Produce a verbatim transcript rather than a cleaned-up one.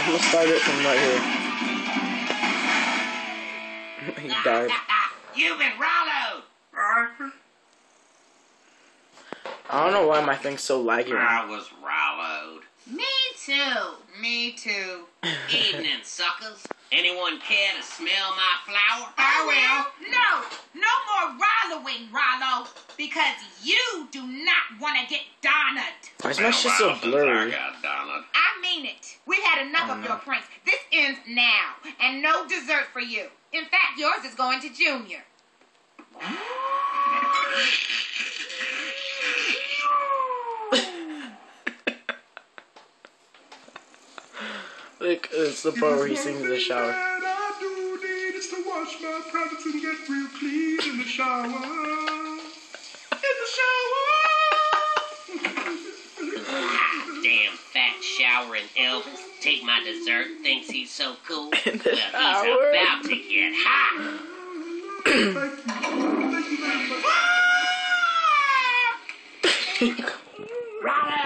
I'm gonna start it from right here. He died. You've been Rolloed. I don't know why my thing's so laggy. I was Rolloed. Me too. Me too. Evening, suckers. Anyone care to smell my flower? I will. No, no more Rollowing, Rollo, because you do not want to get Donut. Why is my shit so blurry? I got Donut. I mean it. We've had enough Oh, of no. your pranks. This ends now, and no dessert for you. In fact, yours is going to Junior. Look, it's the part where he sings in the shower. I do need is to wash my privates and get real clean in the shower. In the shower. Damn fat showering Elvis. Take my dessert. Thinks he's so cool. In the Well, shower. he's about to get hot. Thank you. Thank you very much. Rollo!